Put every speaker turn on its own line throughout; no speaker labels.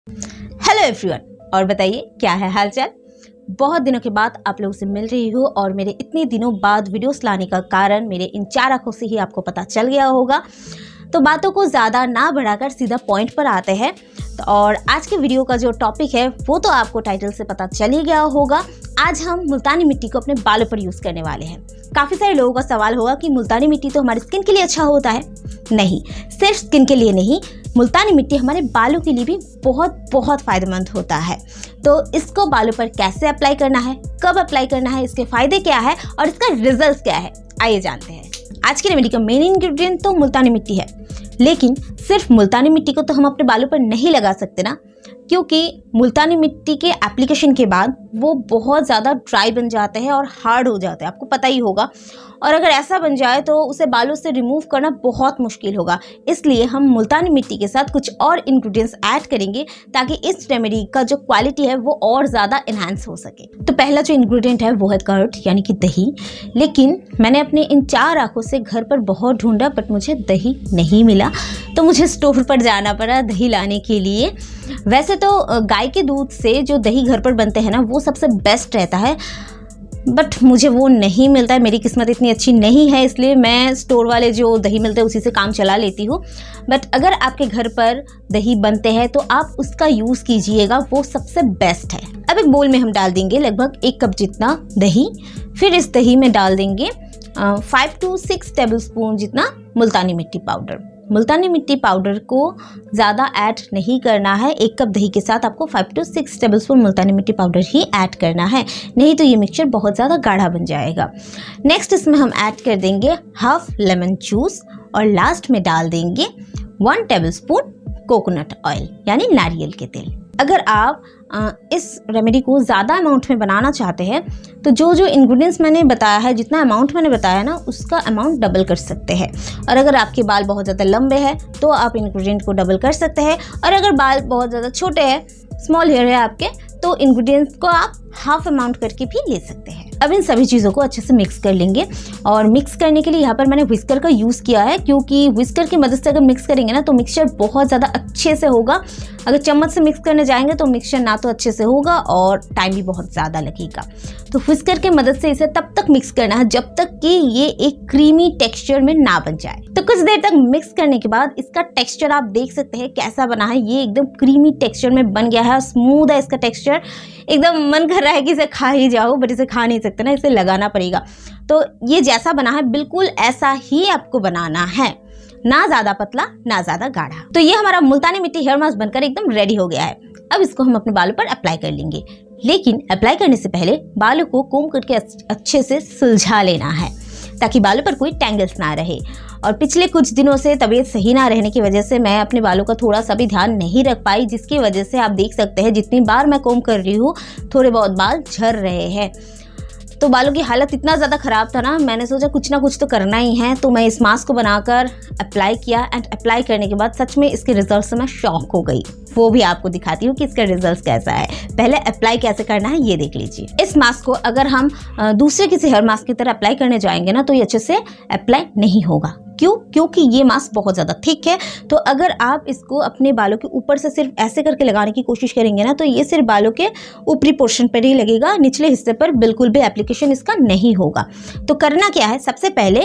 Hello everyone, और बताइए क्या है हालचाल। बहुत दिनों के बाद आप लोगों से मिल रही हूँ और मेरे इतने दिनों बाद वीडियोस लाने का कारण मेरे इन 4 आंखों से ही आपको पता चल गया होगा। तो बातों को ज़्यादा ना बढ़ाकर सीधा पॉइंट पर आते हैं। और आज के वीडियो का जो टॉपिक है वो तो आपको टाइटल से पता चल ही गया होगा। आज हम मुल्तानी मिट्टी को अपने बालों पर यूज़ करने वाले हैं। काफ़ी सारे लोगों का सवाल होगा कि मुल्तानी मिट्टी तो हमारी स्किन के लिए अच्छा होता है। नहीं, सिर्फ स्किन के लिए नहीं, मुल्तानी मिट्टी हमारे बालों के लिए भी बहुत फ़ायदेमंद होता है। तो इसको बालों पर कैसे अप्लाई करना है, कब अप्लाई करना है, इसके फ़ायदे क्या है और इसका रिजल्ट क्या है, आइए जानते हैं। आज की रेमेडी का मेन इंग्रेडिएंट तो मुल्तानी मिट्टी है, लेकिन सिर्फ मुल्तानी मिट्टी को तो हम अपने बालों पर नहीं लगा सकते ना, क्योंकि मुल्तानी मिट्टी के एप्लीकेशन के बाद वो बहुत ज़्यादा ड्राई बन जाते हैं और हार्ड हो जाते हैं, आपको पता ही होगा। और अगर ऐसा बन जाए तो उसे बालों से रिमूव करना बहुत मुश्किल होगा। इसलिए हम मुल्तानी मिट्टी के साथ कुछ और इंग्रेडिएंट्स ऐड करेंगे ताकि इस रेमेडी का जो क्वालिटी है वो और ज़्यादा इन्हांस हो सके। तो पहला जो इंग्रेडिएंट है वो है कर्ड, यानी कि दही। लेकिन मैंने अपने इन 4 आंखों से घर पर बहुत ढूंढा बट मुझे दही नहीं मिला, तो मुझे स्टोर पर जाना पड़ा दही लाने के लिए। वैसे तो गाय के दूध से जो दही घर पर बनते हैं ना, वो सबसे बेस्ट रहता है, बट मुझे वो नहीं मिलता है। मेरी किस्मत इतनी अच्छी नहीं है, इसलिए मैं स्टोर वाले जो दही मिलते हैं उसी से काम चला लेती हूँ। बट अगर आपके घर पर दही बनते हैं तो आप उसका यूज़ कीजिएगा, वो सबसे बेस्ट है। अब एक बोल में हम डाल देंगे लगभग 1 कप जितना दही। फिर इस दही में डाल देंगे 5 to 6 टेबलस्पून जितना मुल्तानी मिट्टी पाउडर। मुल्तानी मिट्टी पाउडर को ज़्यादा ऐड नहीं करना है। 1 कप दही के साथ आपको 5 to 6 टेबलस्पून मुल्तानी मिट्टी पाउडर ही ऐड करना है, नहीं तो ये मिक्सचर बहुत ज़्यादा गाढ़ा बन जाएगा। नेक्स्ट इसमें हम ऐड कर देंगे हाफ लेमन जूस और लास्ट में डाल देंगे 1 टेबलस्पून कोकोनट ऑयल, यानी नारियल के तेल। अगर आप इस रेमेडी को ज़्यादा अमाउंट में बनाना चाहते हैं तो जो जो इंग्रेडिएंट्स मैंने बताया है, जितना अमाउंट मैंने बताया ना, उसका अमाउंट डबल कर सकते हैं। और अगर आपके बाल बहुत ज़्यादा लंबे हैं तो आप इंग्रेडिएंट को डबल कर सकते हैं, और अगर बाल बहुत ज़्यादा छोटे हैं, स्मॉल हेयर है आपके, तो इंग्रेडिएंट्स को आप हाफ अमाउंट करके भी ले सकते हैं। अब इन सभी चीज़ों को अच्छे से मिक्स कर लेंगे, और मिक्स करने के लिए यहाँ पर मैंने व्हिस्कर का यूज़ किया है, क्योंकि व्हिस्कर की मदद से अगर मिक्स करेंगे ना तो मिक्सचर बहुत ज़्यादा अच्छे से होगा। अगर चम्मच से मिक्स करने जाएंगे तो मिक्सचर ना तो अच्छे से होगा और टाइम भी बहुत ज़्यादा लगेगा। तो व्हिस्कर की मदद से इसे तब तक मिक्स करना है जब तक कि ये एक क्रीमी टेक्सचर में ना बन जाए। तो कुछ देर तक मिक्स करने के बाद इसका टेक्सचर आप देख सकते हैं कैसा बना है। ये एकदम क्रीमी टेक्सचर में बन गया है, स्मूथ है इसका टेक्सचर। एकदम मन कर रहा है कि इसे खा ही जाओ, बट इसे खा नहीं सकते ना, इसे लगाना पड़ेगा। तो ये जैसा बना है बिल्कुल ऐसा ही आपको बनाना है, ना ज़्यादा पतला ना ज़्यादा गाढ़ा। तो ये हमारा मुल्तानी मिट्टी हेयर मास्क बनकर एकदम रेडी हो गया है। अब इसको हम अपने बालों पर अप्लाई कर लेंगे, लेकिन अप्लाई करने से पहले बालों को कोम करके अच्छे से सुलझा लेना है ताकि बालों पर कोई टैंगल्स ना रहे। और पिछले कुछ दिनों से तबीयत सही ना रहने की वजह से मैं अपने बालों का थोड़ा सा भी ध्यान नहीं रख पाई, जिसकी वजह से आप देख सकते हैं जितनी बार मैं कोम कर रही हूँ थोड़े बहुत बाल झड़ रहे हैं। तो बालों की हालत इतना ज़्यादा ख़राब था ना, मैंने सोचा कुछ ना कुछ तो करना ही है। तो मैं इस मास्क को बनाकर अप्लाई किया, एंड अप्लाई करने के बाद सच में इसके रिजल्ट से मैं शॉक हो गई। वो भी आपको दिखाती हूँ कि इसका रिजल्ट कैसा है। पहले अप्लाई कैसे करना है ये देख लीजिए। इस मास्क को अगर हम दूसरे किसी हेयर मास्क की तरह अप्लाई करने जाएंगे ना तो ये अच्छे से अप्लाई नहीं होगा। क्यों? क्योंकि ये मास्क बहुत ज़्यादा थिक है। तो अगर आप इसको अपने बालों के ऊपर से सिर्फ ऐसे करके लगाने की कोशिश करेंगे ना तो ये सिर्फ बालों के ऊपरी पोर्शन पर ही लगेगा, निचले हिस्से पर बिल्कुल भी एप्लीकेशन इसका नहीं होगा। तो करना क्या है, सबसे पहले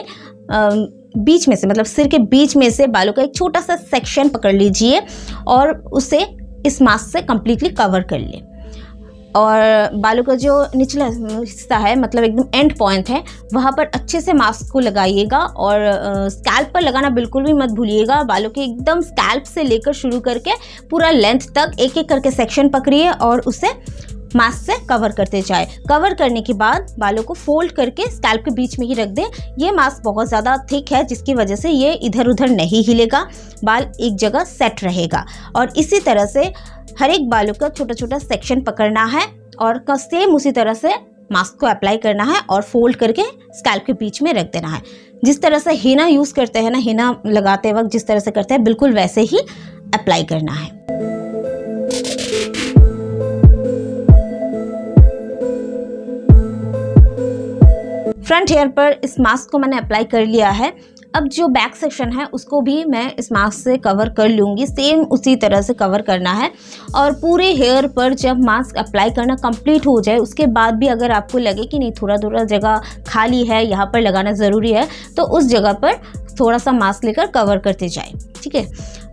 बीच में से, मतलब सिर के बीच में से बालों का एक छोटा सा सेक्शन पकड़ लीजिए और उसे इस मास्क से कम्प्लीटली कवर कर ले। और बालों का जो निचला हिस्सा है, मतलब एकदम एंड पॉइंट है, वहाँ पर अच्छे से मास्क को लगाइएगा। और स्कैल्प पर लगाना बिल्कुल भी मत भूलिएगा। बालों के एकदम स्कैल्प से लेकर शुरू करके पूरा लेंथ तक एक एक करके सेक्शन पकड़िए और उसे मास्क से कवर करते जाए। कवर करने के बाद बालों को फोल्ड करके स्कैल्प के बीच में ही रख दें। ये मास्क बहुत ज़्यादा थिक है जिसकी वजह से ये इधर उधर नहीं हिलेगा, बाल एक जगह सेट रहेगा। और इसी तरह से हर एक बालों का छोटा छोटा सेक्शन पकड़ना है और सेम उसी तरह से मास्क को अप्लाई करना है और फोल्ड करके स्कैल्प के बीच में रख देना है। जिस तरह से हेना यूज़ करते हैं ना, हेना लगाते वक्त जिस तरह से करते हैं बिल्कुल वैसे ही अप्लाई करना है। फ्रंट हेयर पर इस मास्क को मैंने अप्लाई कर लिया है। अब जो बैक सेक्शन है उसको भी मैं इस मास्क से कवर कर लूँगी, सेम उसी तरह से कवर करना है। और पूरे हेयर पर जब मास्क अप्लाई करना कंप्लीट हो जाए उसके बाद भी अगर आपको लगे कि नहीं थोड़ा थोड़ा जगह खाली है, यहाँ पर लगाना ज़रूरी है, तो उस जगह पर थोड़ा सा मास्क लेकर कवर करते जाए। ठीक है,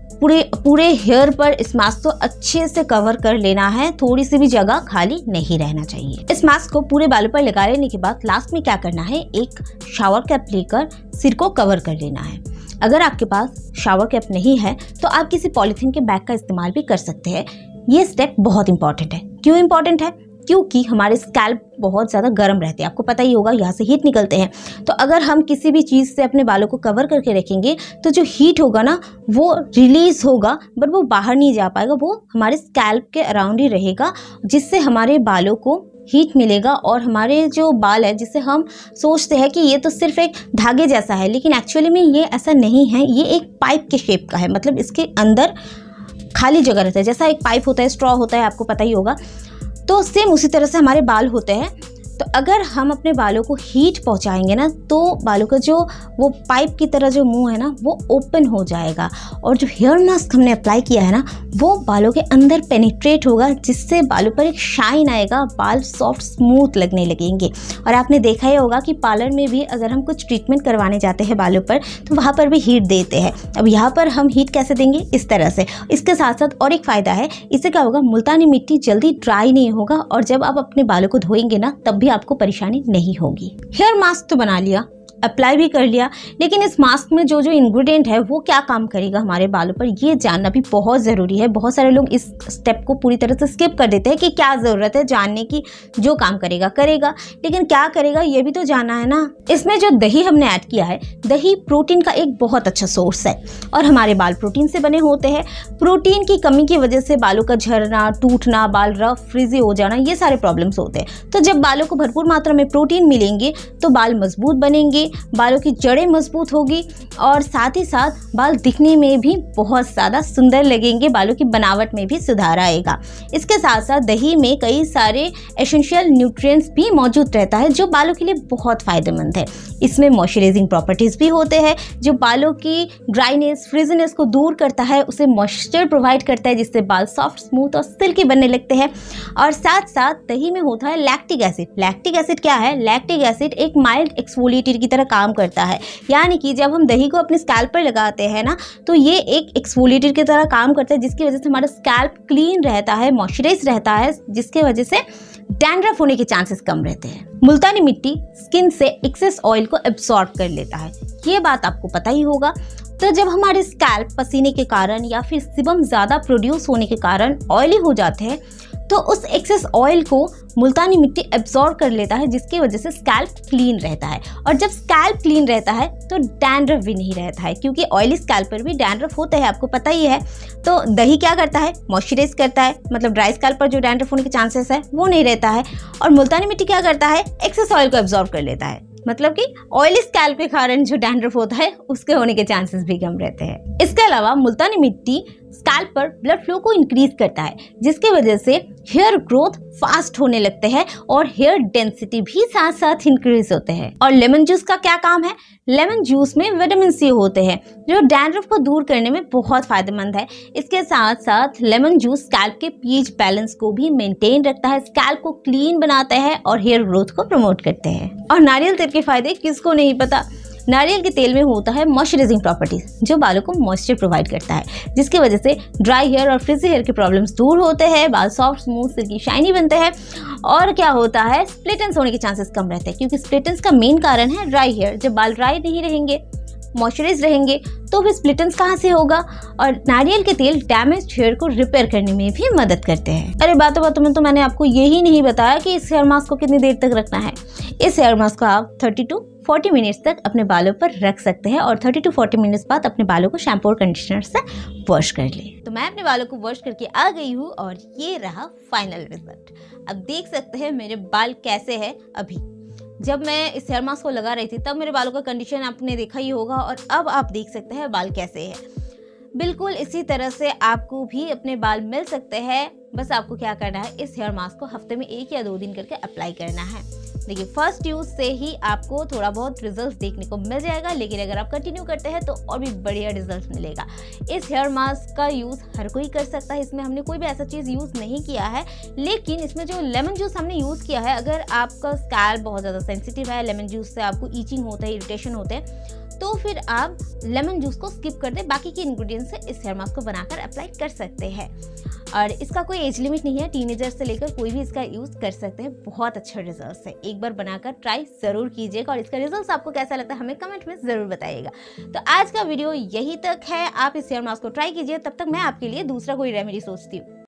पूरे हेयर पर इस मास्क को अच्छे से कवर कर लेना है, थोड़ी सी भी जगह खाली नहीं रहना चाहिए। इस मास्क को पूरे बालों पर लगा लेने के बाद लास्ट में क्या करना है, एक शावर कैप लेकर सिर को कवर कर लेना है। अगर आपके पास शावर कैप नहीं है तो आप किसी पॉलीथीन के बैग का इस्तेमाल भी कर सकते हैं। ये स्टेप बहुत इंपॉर्टेंट है। क्यों इंपॉर्टेंट है? क्योंकि हमारे स्कैल्प बहुत ज़्यादा गर्म रहते हैं, आपको पता ही होगा, यहाँ से हीट निकलते हैं। तो अगर हम किसी भी चीज़ से अपने बालों को कवर करके रखेंगे तो जो हीट होगा ना वो रिलीज होगा, बट वो बाहर नहीं जा पाएगा, वो हमारे स्कैल्प के अराउंड ही रहेगा, जिससे हमारे बालों को हीट मिलेगा। और हमारे जो बाल है, जिसे हम सोचते हैं कि ये तो सिर्फ एक धागे जैसा है, लेकिन एक्चुअली में ये ऐसा नहीं है। ये एक पाइप के शेप का है, मतलब इसके अंदर खाली जगह रहता है, जैसा एक पाइप होता है, स्ट्रॉ होता है, आपको पता ही होगा। तो सेम उसी तरह से हमारे बाल होते हैं। तो अगर हम अपने बालों को हीट पहुंचाएंगे ना तो बालों का जो वो पाइप की तरह जो मुंह है ना वो ओपन हो जाएगा, और जो हेयर मास्क हमने अप्लाई किया है ना वो बालों के अंदर पेनिट्रेट होगा, जिससे बालों पर एक शाइन आएगा, बाल सॉफ्ट स्मूथ लगने लगेंगे। और आपने देखा ही होगा कि पार्लर में भी अगर हम कुछ ट्रीटमेंट करवाने जाते हैं बालों पर तो वहाँ पर भी हीट देते हैं। अब यहाँ पर हम हीट कैसे देंगे? इस तरह से। इसके साथ साथ और एक फ़ायदा है, इससे क्या होगा, मुल्तानी मिट्टी जल्दी ड्राई नहीं होगा, और जब आप अपने बालों को धोएंगे ना तब भी आपको परेशानी नहीं होगी। हेयर मास्क तो बना लिया, अप्लाई भी कर लिया, लेकिन इस मास्क में जो जो इंग्रेडिएंट है वो क्या काम करेगा हमारे बालों पर, ये जानना भी बहुत ज़रूरी है। बहुत सारे लोग इस स्टेप को पूरी तरह से स्किप कर देते हैं कि क्या ज़रूरत है जानने की, जो काम करेगा करेगा, लेकिन क्या करेगा ये भी तो जानना है ना। इसमें जो दही हमने ऐड किया है, दही प्रोटीन का एक बहुत अच्छा सोर्स है, और हमारे बाल प्रोटीन से बने होते हैं। प्रोटीन की कमी की वजह से बालों का झड़ना, टूटना, बाल रफ फ्रिजी हो जाना, ये सारे प्रॉब्लम्स होते हैं। तो जब बालों को भरपूर मात्रा में प्रोटीन मिलेंगे तो बाल मजबूत बनेंगे, बालों की जड़ें मजबूत होगी, और साथ ही साथ बाल दिखने में भी बहुत ज़्यादा सुंदर लगेंगे, बालों की बनावट में भी सुधार आएगा। इसके साथ साथ दही में कई सारे एसेंशियल न्यूट्रिएंट्स भी मौजूद रहता है जो बालों के लिए बहुत फ़ायदेमंद है। इसमें मॉइस्चराइजिंग प्रॉपर्टीज़ भी होते हैं जो बालों की ड्राइनेस, फ्रिजीनेस को दूर करता है, उसे मॉइस्चर प्रोवाइड करता है, जिससे बाल सॉफ्ट, स्मूथ और सिल्की बनने लगते हैं। और साथ साथ दही में होता है लैक्टिक एसिड। लैक्टिक एसिड क्या है? लैक्टिक एसिड एक माइल्ड एक्सफोलिएटर की तरह काम करता है, यानी कि जब हम दही को अपने स्कैल्प पर लगाते हैं ना तो ये एक एक्सफोलिएटर की तरह काम करता है, जिसकी वजह से हमारा स्कैल्प क्लीन रहता है, मॉइस्चराइज रहता है, जिसकी वजह से डैंड्रफ होने के चांसेस कम रहते हैं। मुल्तानी मिट्टी स्किन से एक्सेस ऑयल को एब्सॉर्ब कर लेता है, ये बात आपको पता ही होगा। तो जब हमारे स्कैल्प पसीने के कारण या फिर सिबम ज़्यादा प्रोड्यूस होने के कारण ऑयली हो जाते हैं तो उस एक्सेस ऑयल को मुल्तानी मिट्टी एब्सॉर्ब कर लेता है, जिसकी वजह से स्कैल्प क्लीन रहता है। और जब स्कैल्प क्लीन रहता है तो डैंड्रफ भी नहीं रहता है, क्योंकि ऑयली स्कैल्प पर भी डैंड्रफ होता है, आपको पता ही है। तो दही क्या करता है? मॉइस्चराइज करता है, मतलब ड्राई स्कैल्प पर जो डैंड्रफ होने के चांसेस है वो नहीं रहता है। और मुल्तानी मिट्टी क्या करता है? एक्सेस ऑयल को एब्सॉर्ब कर लेता है, मतलब कि ऑयली स्कैल्प के कारण जो डैंड्रफ होता है उसके होने के चांसेस भी कम रहते हैं। इसके अलावा मुल्तानी मिट्टी स्कैल्प पर ब्लड फ्लो को इंक्रीज करता है, जिसकी वजह से हेयर ग्रोथ फास्ट होने लगते हैं और हेयर डेंसिटी भी साथ साथ इंक्रीज होते हैं। और लेमन जूस का क्या काम है? लेमन जूस में विटामिन सी होते हैं जो डैंड्रफ को दूर करने में बहुत फायदेमंद है। इसके साथ साथ लेमन जूस स्कैल्प के पीएच बैलेंस को भी मेंटेन रखता है, स्कैल्प को क्लीन बनाता है और हेयर ग्रोथ को प्रमोट करते हैं। और नारियल तेल के फायदे किसको नहीं पता। नारियल के तेल में होता है मॉइस्चराइजिंग प्रॉपर्टीज जो बालों को मॉइस्चर प्रोवाइड करता है, जिसकी वजह से ड्राई हेयर और फ्रिजी हेयर के प्रॉब्लम्स दूर होते हैं, बाल सॉफ्ट, स्मूथ, सिल्की, शाइनी बनते हैं। और क्या होता है? स्प्लिट एंड्स होने के चांसेस कम रहते हैं, क्योंकि स्प्लिट एंड्स का मेन कारण है ड्राई हेयर। जब बाल ड्राई नहीं रहेंगे, मॉइस्चराइज रहेंगे, तो फिर स्प्लिट एंड्स कहाँ से होगा? और नारियल के तेल डैमेज्ड हेयर को रिपेयर करने में भी मदद करते हैं। अरे बातों बातों में तो मैंने आपको यही नहीं बताया कि इस हेयर मास्क को कितनी देर तक रखना है। इस हेयर मास्क को आप 30 to 40 मिनट्स तक अपने बालों पर रख सकते हैं, और 30 to 40 मिनट्स बाद अपने बालों को शैम्पू और कंडीशनर से वॉश कर ले। तो मैं अपने बालों को वॉश करके आ गई हूँ और ये रहा फाइनल रिजल्ट। अब देख सकते हैं मेरे बाल कैसे हैं अभी। जब मैं इस हेयर मास्क को लगा रही थी तब मेरे बालों का कंडीशन आपने देखा ही होगा, और अब आप देख सकते हैं बाल कैसे हैं। बिल्कुल इसी तरह से आपको भी अपने बाल मिल सकते हैं। बस आपको क्या करना है, इस हेयर मास्क को हफ्ते में 1 या 2 दिन करके अप्लाई करना है। देखिए फर्स्ट यूज़ से ही आपको थोड़ा बहुत रिजल्ट देखने को मिल जाएगा, लेकिन अगर आप कंटिन्यू करते हैं तो और भी बढ़िया रिजल्ट मिलेगा। इस हेयर मास्क का यूज़ हर कोई कर सकता है, इसमें हमने कोई भी ऐसा चीज़ यूज़ नहीं किया है, लेकिन इसमें जो लेमन जूस हमने यूज़ किया है, अगर आपका स्कैल्प बहुत ज़्यादा सेंसिटिव है, लेमन जूस से आपको ईचिंग होता है, इरिटेशन होते हैं, तो फिर आप लेमन जूस को स्किप कर दें, बाकी के इंग्रेडिएंट्स से इस हेयर मास्क को बनाकर अप्लाई कर सकते हैं। और इसका कोई एज लिमिट नहीं है, टीनेजर से लेकर कोई भी इसका यूज़ कर सकते हैं। बहुत अच्छा रिजल्ट है, एक बार बनाकर ट्राई ज़रूर कीजिएगा और इसका रिजल्ट आपको कैसा लगता है हमें कमेंट में ज़रूर बताइएगा। तो आज का वीडियो यही तक है, आप इस हेयर मास्क को ट्राई कीजिए, तब तक मैं आपके लिए दूसरा कोई रेमेडी सोचती हूँ।